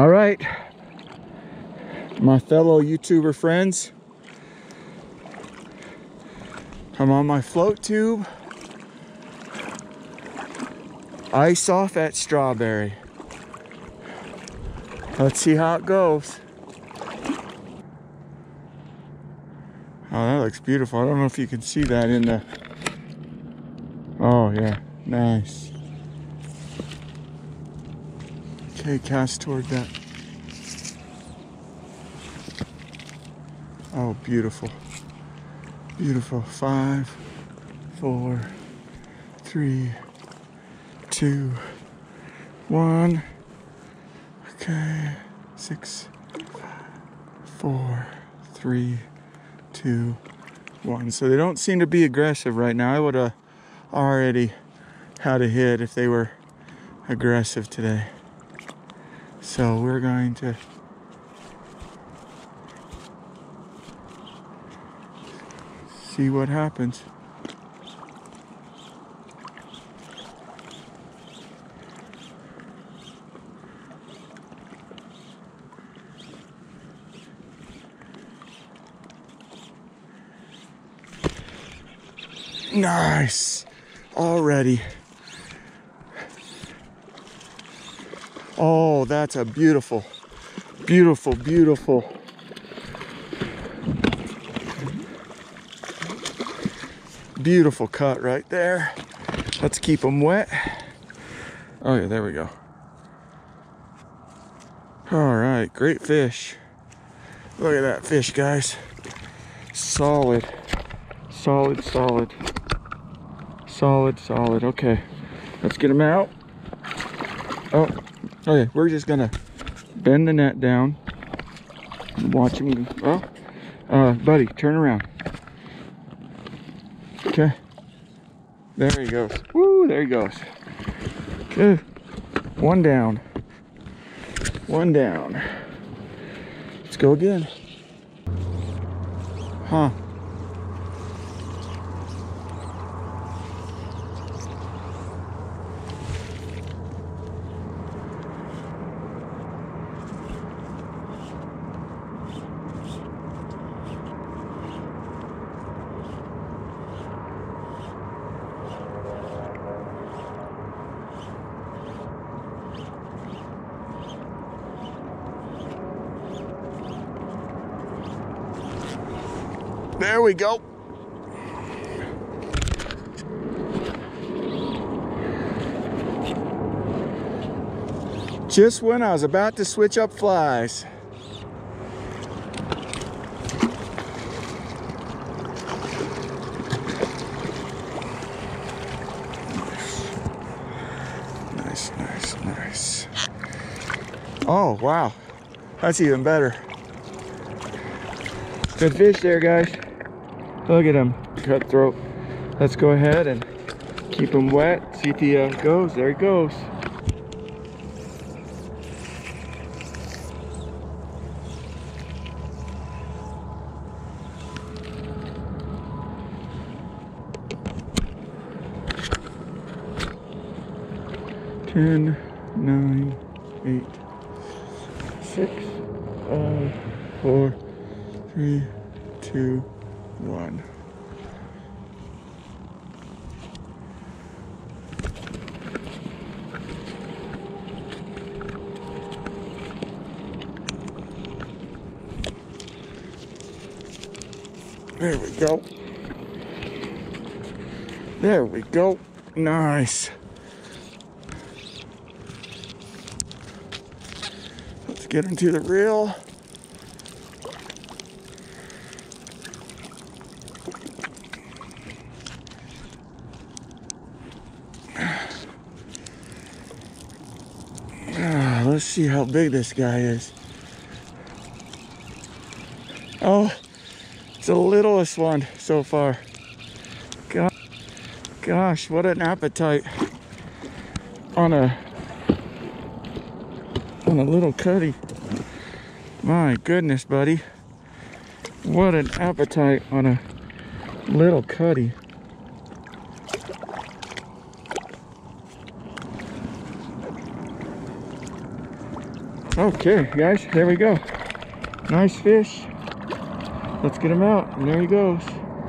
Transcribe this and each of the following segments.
All right, my fellow YouTuber friends, I'm on my float tube. Ice off at Strawberry. Let's see how it goes. Oh, that looks beautiful. I don't know if you can see that in the... Oh, yeah. Nice. Okay, cast toward that. Oh, beautiful. Beautiful. 5, 4, 3, 2, 1. Okay. 6, 4, 3, 2, 1. So they don't seem to be aggressive right now. I would have already had a hit if they were aggressive today. So we're going to see what happens. Nice. Already. Oh, that's a beautiful, beautiful, beautiful. Beautiful cut right there. Let's keep them wet. Oh yeah, there we go. All right, great fish. Look at that fish, guys. Solid, solid, solid. Solid, solid. Okay, let's get them out. Oh, okay, we're just gonna bend the net down. Watch him. Oh, buddy, turn around. Okay, there he goes. Woo, there he goes. Okay, one down. One down. Let's go again. Huh. There we go. Just when I was about to switch up flies. Nice, nice, nice. Oh, wow. That's even better. Good fish there, guys. Look at him, cutthroat. Let's go ahead and keep him wet. See if he goes. There he goes. Ten, 9, 8, 6, 5, 4, 3, 2, 1. There we go. There we go. Nice. Let's get him to the reel. Let's see how big this guy is. Oh, it's the littlest one so far. Gosh, what an appetite on a little cutty. My goodness, buddy. What an appetite on a little cutty. Okay, guys, there we go. Nice fish. Let's get him out, and there he goes.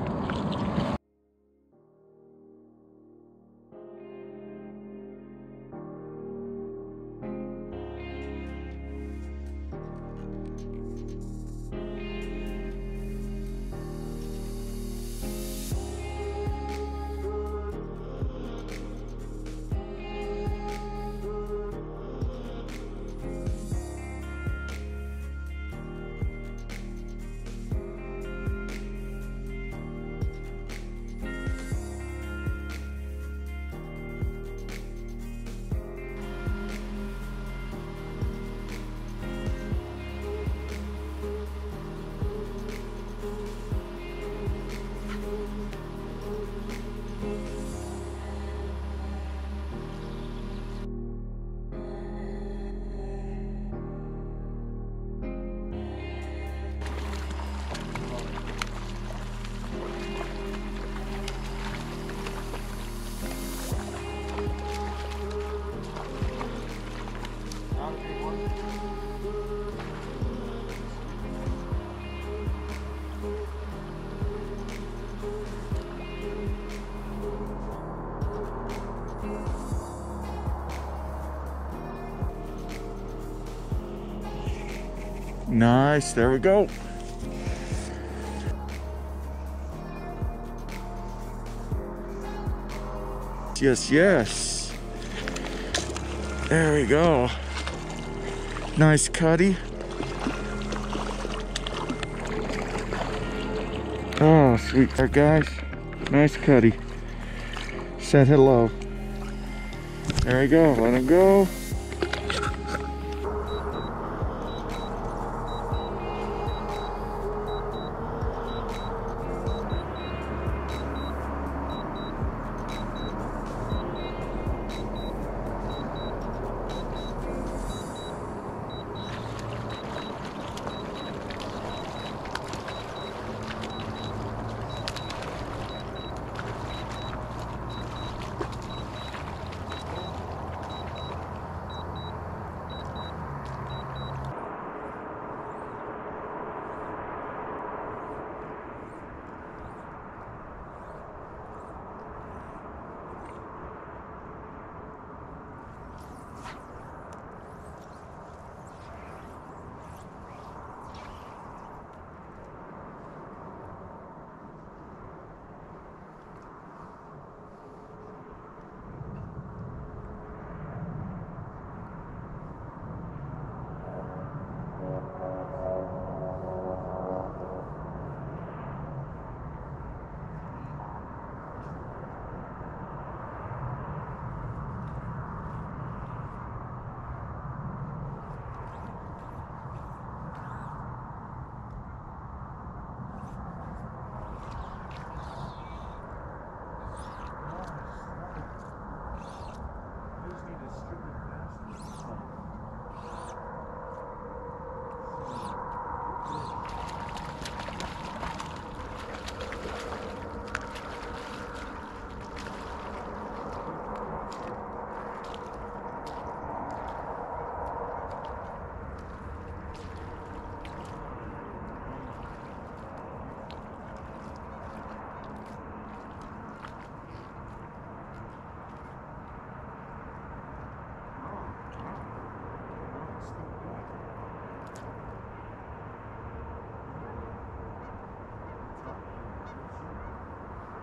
Nice, there we go. Yes, yes. There we go. Nice cutty. Oh, sweet there, guys. Nice cutty. Said hello. There we go, let him go.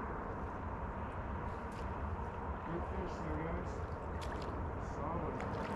Good fish there, guys. Solid.